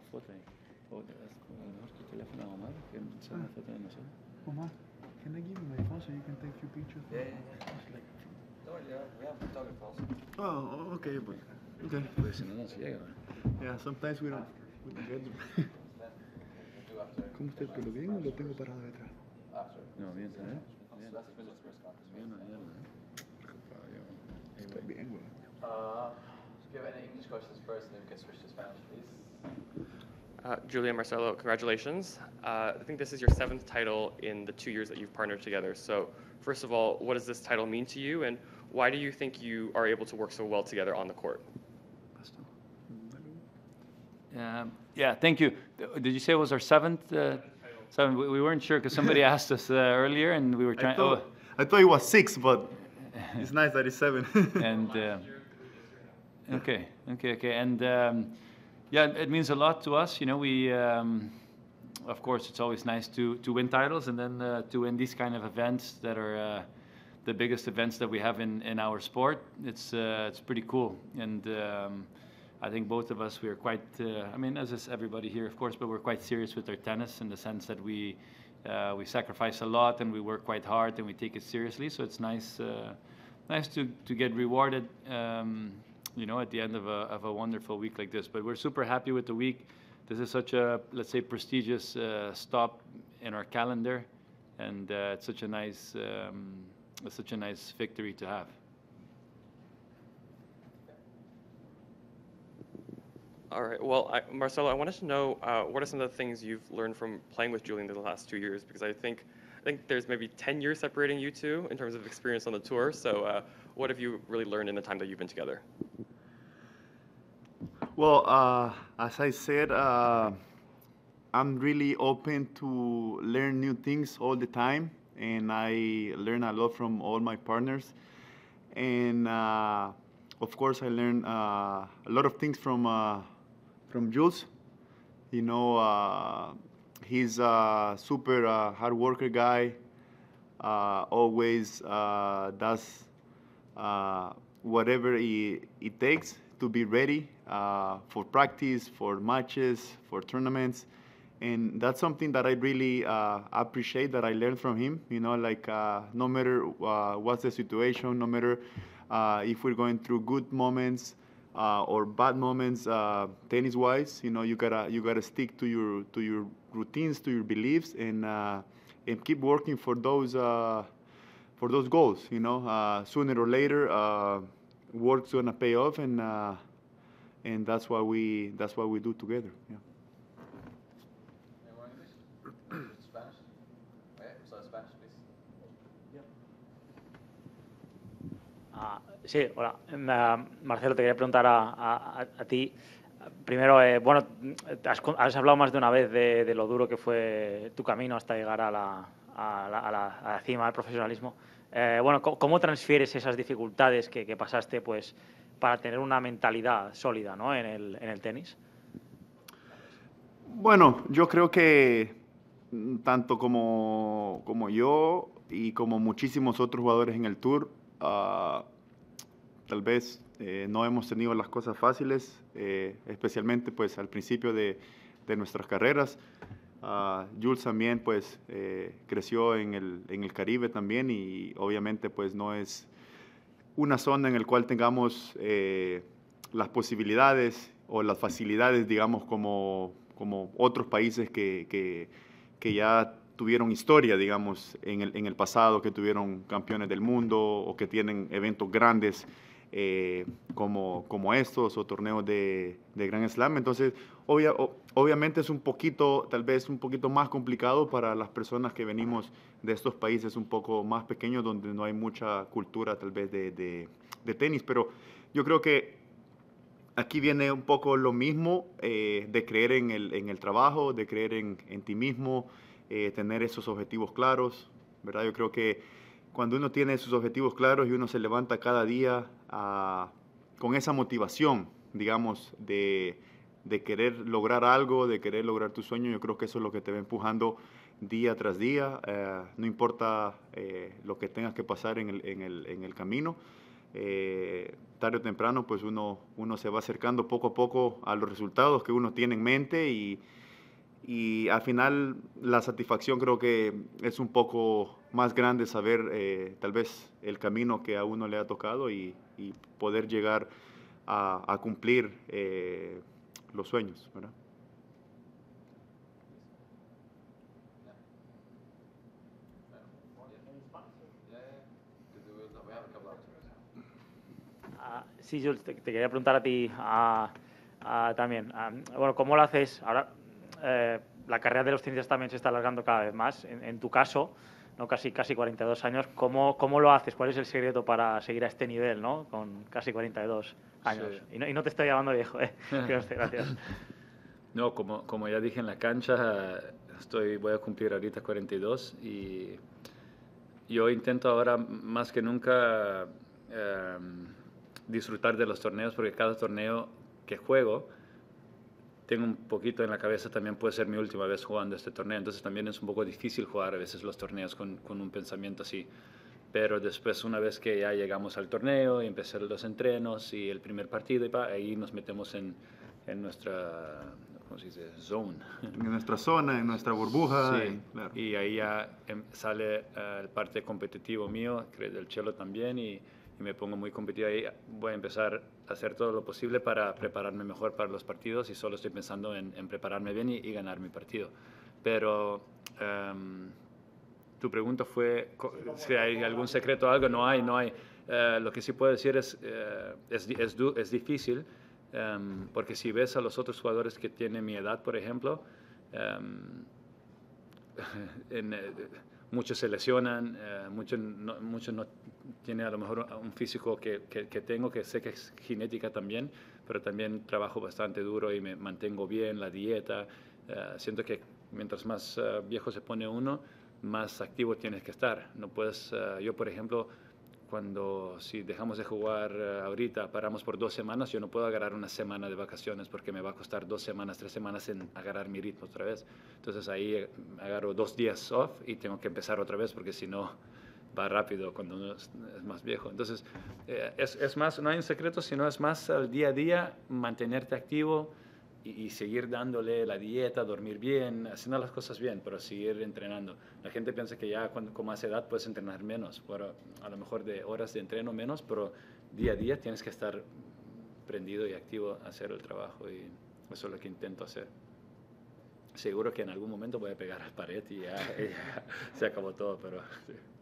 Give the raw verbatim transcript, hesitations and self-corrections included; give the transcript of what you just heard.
foto ahí. O te das, a lo mejor tu teléfono a Omar, que sea una foto de nosotros. Omar, can I give you my phone so you can take a few pictures? Yeah, yeah, yeah. Don't worry, yeah, we have photographers. Oh, okay, but okay. Pues si no, no se llega. Yeah, sometimes we don't, we don't get them. ¿Cómo está el pelo? ¿Bien o lo tengo parado detrás? No, bien, ¿sabes? Bien. Bien, bien, ¿eh? Está bien, güey. Uh, if you have any English questions first, then we can switch to Spanish, please. Uh, Julia, Marcelo, congratulations. Uh, I think this is your seventh title in the two years that you've partnered together. So first of all, what does this title mean to you, and why do you think you are able to work so well together on the court? Um, yeah, thank you. Did you say it was our seventh? Uh, seventh? We, we weren't sure because somebody asked us uh, earlier, and we were trying. I thought, oh. I thought it was six, but it's nice that it's seven. and uh, okay, okay, okay, and um, yeah, it means a lot to us. You know, we um, of course it's always nice to to win titles, and then uh, to win these kind of events that are uh, the biggest events that we have in in our sport. It's uh, it's pretty cool, and. Um, I think both of us, we are quite, uh, I mean, as is everybody here, of course, but we're quite serious with our tennis in the sense that we uh, we sacrifice a lot and we work quite hard and we take it seriously. So it's nice uh, nice to, to get rewarded, um, you know, at the end of a, of a wonderful week like this. But we're super happy with the week. This is such a, let's say, prestigious uh, stop in our calendar. And uh, it's such a nice, um, it's such a nice victory to have. All right. Well, I, Marcelo, I wanted to know uh, what are some of the things you've learned from playing with Julian in the last two years? Because I think I think there's maybe ten years separating you two in terms of experience on the tour. So, uh, what have you really learned in the time that you've been together? Well, uh, as I said, uh, I'm really open to learn new things all the time, and I learn a lot from all my partners. And uh, of course, I learned uh, a lot of things from. Uh, From Jules, you know, uh, he's a super uh, hard worker guy. Uh, always uh, does uh, whatever he, it takes to be ready uh, for practice, for matches, for tournaments, and that's something that I really uh, appreciate that I learned from him. You know, like uh, no matter uh, what's the situation, no matter uh, if we're going through good moments. Uh, or bad moments, uh, tennis-wise, you know, you gotta you gotta stick to your to your routines, to your beliefs, and uh, and keep working for those uh, for those goals. You know, uh, sooner or later, uh, work's gonna pay off, and uh, and that's what we that's what we do together. Yeah. Spanish? Okay, so Spanish, please. Ah, sí, hola. Uh, Marcelo, te quería preguntar a, a, a ti. Primero, eh, bueno, has, has hablado más de una vez de, de lo duro que fue tu camino hasta llegar a la, a la, a la, a la cima del profesionalismo. Eh, bueno, ¿cómo, ¿cómo transfieres esas dificultades que, que pasaste pues, para tener una mentalidad sólida, ¿no? en, el, en el tenis? Bueno, yo creo que tanto como, como yo y como muchísimos otros jugadores en el Tour, Uh, tal vez eh, no hemos tenido las cosas fáciles, eh, especialmente pues al principio de, de nuestras carreras. Uh, Jules también pues eh, creció en el, en el Caribe también, y obviamente pues no es una zona en la cual tengamos eh, las posibilidades o las facilidades, digamos, como, como otros países que, que, que ya tuvieron historia, digamos, en el, en el pasado, que tuvieron campeones del mundo o que tienen eventos grandes eh, como, como estos o torneos de, de Grand Slam. Entonces, obvia, obviamente es un poquito, tal vez un poquito más complicado para las personas que venimos de estos países un poco más pequeños, donde no hay mucha cultura tal vez de, de, de tenis, pero yo creo que aquí viene un poco lo mismo, eh, de creer en el, en el trabajo, de creer en, en ti mismo, Eh, tener esos objetivos claros, ¿verdad? Yo creo que cuando uno tiene esos objetivos claros y uno se levanta cada día uh, con esa motivación, digamos, de, de querer lograr algo, de querer lograr tu sueño, yo creo que eso es lo que te va empujando día tras día, uh, no importa eh, lo que tengas que pasar en el, en el, en el camino. eh, tarde o temprano pues uno, uno se va acercando poco a poco a los resultados que uno tiene en mente y, y al final la satisfacción creo que es un poco más grande saber eh, tal vez el camino que a uno le ha tocado y, y poder llegar a, a cumplir eh, los sueños, ¿verdad? Ah, sí, Jules, te, te quería preguntar a ti ah, ah, también. Ah, bueno, ¿cómo lo haces? Ahora eh, la carrera de los ciencias también se está alargando cada vez más. En, en tu caso, ¿no? Casi, casi cuarenta y dos años. ¿Cómo, ¿Cómo lo haces? ¿Cuál es el secreto para seguir a este nivel, ¿no? Con casi cuarenta y dos años. Sí. Y, no, y no te estoy llamando viejo, ¿eh? Gracias. No, como, como ya dije en la cancha, estoy, voy a cumplir ahorita cuarenta y dos y yo intento ahora más que nunca eh, disfrutar de los torneos porque cada torneo que juego tengo un poquito en la cabeza también puede ser mi última vez jugando este torneo, entonces también es un poco difícil jugar a veces los torneos con, con un pensamiento así. Pero después, una vez que ya llegamos al torneo y empezar los entrenos y el primer partido, y pa, ahí nos metemos en, en nuestra, ¿cómo se dice? Zone. En nuestra zona, en nuestra burbuja. Sí, y, claro. y ahí ya em, sale uh, el parte competitivo mío, que del Chelo también, y, y me pongo muy competitivo. Ahí voy a empezar a hacer todo lo posible para prepararme mejor para los partidos y solo estoy pensando en, en prepararme bien y, y ganar mi partido. Pero um, tu pregunta fue si hay algún secreto o algo. No hay, no hay. Uh, lo que sí puedo decir es, uh, es, es, es difícil, um, porque si ves a los otros jugadores que tienen mi edad, por ejemplo, um, en, eh, muchos se lesionan, eh, muchos no, muchos no tienen a lo mejor un físico que, que, que tengo, que sé que es genética también, pero también trabajo bastante duro y me mantengo bien, la dieta. Eh, siento que mientras más uh, viejo se pone uno, más activo tienes que estar. No puedes, uh, yo por ejemplo, cuando si dejamos de jugar uh, ahorita, paramos por dos semanas, yo no puedo agarrar una semana de vacaciones porque me va a costar dos semanas, tres semanas en agarrar mi ritmo otra vez. Entonces ahí eh, agarro dos días off y tengo que empezar otra vez porque si no va rápido cuando uno es, es más viejo. Entonces eh, es, es más, no hay un secreto, sino es más al día a día mantenerte activo y, y seguir dándole la dieta, dormir bien, haciendo las cosas bien, pero seguir entrenando. La gente piensa que ya cuando, con más edad puedes entrenar menos, pero a lo mejor de horas de entreno menos, pero día a día tienes que estar prendido y activo a hacer el trabajo y eso es lo que intento hacer. Seguro que en algún momento voy a pegar a la pared y ya, y ya se acabó todo, pero sí.